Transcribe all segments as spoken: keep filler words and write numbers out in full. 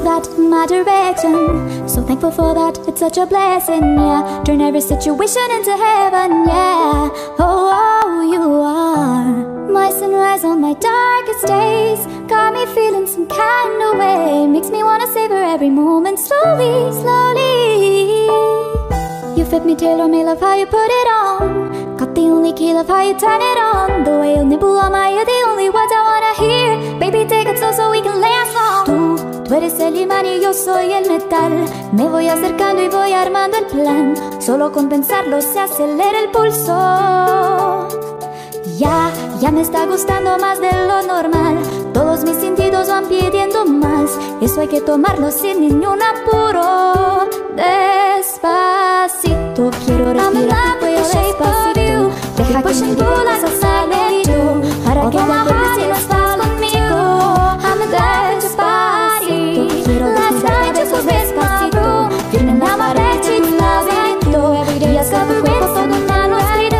move that in my direction. So thankful for that, it's such a blessing, yeah. Turn every situation into heaven, yeah. Oh, oh, you are my sunrise on my darkest days. Got me feeling some kind of way. Makes me wanna savor every moment slowly, slowly. You fit me, tailor me, love how you put it on. Got the only key, love how you turn it on. The way you nibble on my ear, the only words I wanna hear. Baby, take it slow so we can last long. Tú, tú eres el imán y yo soy el metal. Me voy acercando y voy armando el plan. Solo con pensarlo se acelera el pulso. Ya, ya me está gustando más de lo normal. Todos mis sentidos van pidiendo más. Eso hay que tomarlo sin ningún apuro. Despacito, quiero respirar tu cuello despacito. Deja que me diga cosas al oído, para que te acuerdes si no estás conmigo. Despacito, quiero desnudarte a besos despacito. Firme en la pared y tu laberinto. Y hasta tu cuerpo todo un manuscrito.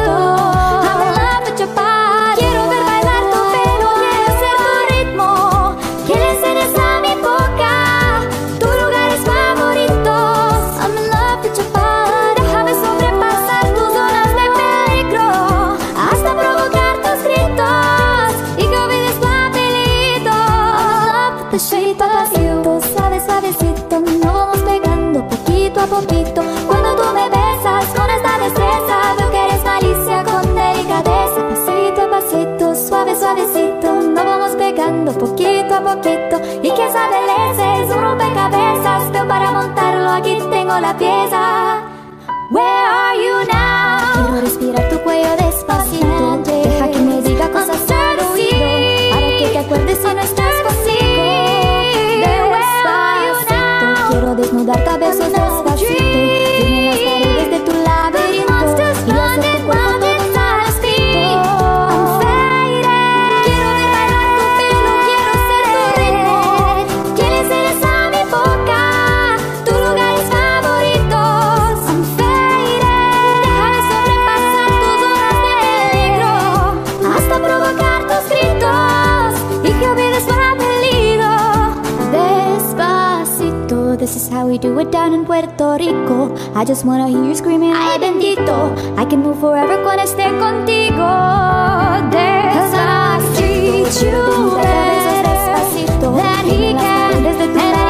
Quiero ver bailar tu pelo, quiero ser tu ritmo. Que le enseñes a mi boca tus lugares favoritos. I'm in love with your body. Déjame sobrepasar tus zonas de peligro, hasta provocar tus gritos y que olvides tu apellido. I'm in love with the shape of you. Suave, suavecito, nos vamos pegando poquito a poquito. Cuando tú me besas con esta destreza, veo que eres malicia con delicadeza. Pasito a pasito, suave, suavecito, nos vamos pegando poquito a poquito. Y quién sabe, ese es un rompecabezas, pero para montarlo aquí tengo la pieza. Where are you now? Quiero respirar tu cuello despacito. Deja que me diga cosas al oído, para que te acuerdes si no estás conmigo. Despacito, quiero desnudarte a besos despacito. Firme las paredes de tu laberinto y hacer tu cuerpo todo un manuscrito. I'm faded. Quiero ver bailar tu pelo, quiero ser tu ritmo. Que le enseñes a mi boca tus lugares favoritos. I'm faded. Déjame sobrepasar tus zonas de peligro, hasta provocar tus gritos y que olvides tu apellido. Despacito, this is how we do it down in Puerto Rico. I just wanna hear you screaming, ay bendito. I can move forever cuando esté contigo. Cause I treat you better than he can.